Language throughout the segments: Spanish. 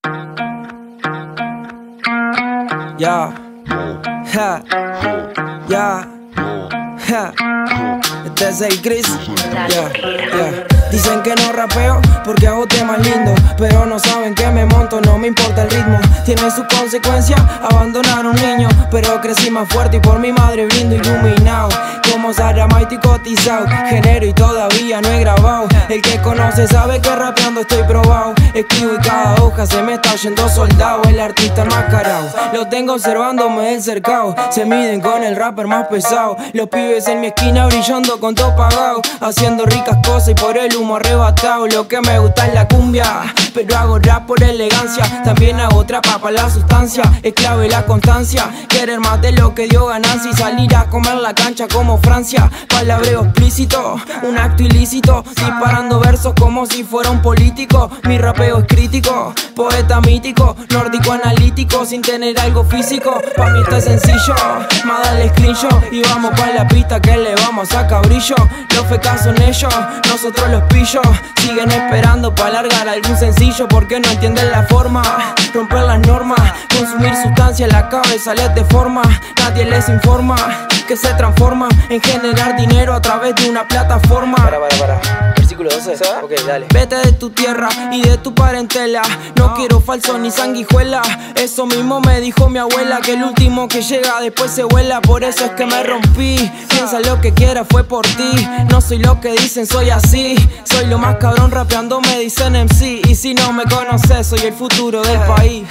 Ya, ja, ya, ja. Este es el Chris. Dicen que no rapeo porque hago temas lindos, pero no saben que me monto, no me importa el ritmo. Tiene sus consecuencias abandonar a un niño, pero crecí más fuerte y por mi madre brindo iluminado. Como Saramaito y cotizado, genero y todavía no he grabado. El que conoce sabe que rapeando estoy probado. Escribo y cada hoja se me está yendo soldado. El artista enmascarado, lo tengo observándome del cercado. Se miden con el rapper más pesado. Los pibes en mi esquina brillando con todo pagado, haciendo ricas cosas y por el humo arrebatado. Lo que me gusta es la cumbia, pero hago rap por elegancia. También hago trapa para la sustancia, es clave la constancia. Querer más de lo que dio ganancia y salir a comer la cancha como Francia. Palabreo explícito, un acto ilícito, disparando versos como si fuera un político. Mi rapeo es crítico, poeta mítico, nórdico analítico, sin tener algo físico. Pa' mí está sencillo, más dale screenshot y vamos pa' la pista que le vamos a sacar brillo. Los fecas son ellos, nosotros los pillos. Siguen esperando pa' largar algún sencillo porque no entienden la forma. Romper las normas, consumir sustancia en la cabeza les deforma. Nadie les informa que se transforma en generar dinero a través de una plataforma. Versículo 12. Ok, dale. Vete de tu tierra y de tu parentela. No quiero falso ni sanguijuela. Eso mismo me dijo mi abuela, que el último que llega después se vuela. Por eso es que me rompí. Piensa lo que quieras, fue por ti. No soy lo que dicen, soy así. Soy lo más cabrón rapeando, me dicen MC. Y si no me conoces, soy el futuro del país.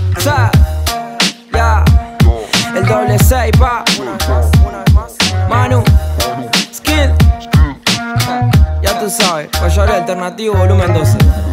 Ya. El doble 6, pa. Manu Skill. Ya tú sabes, Mayor Alternativo volumen 12.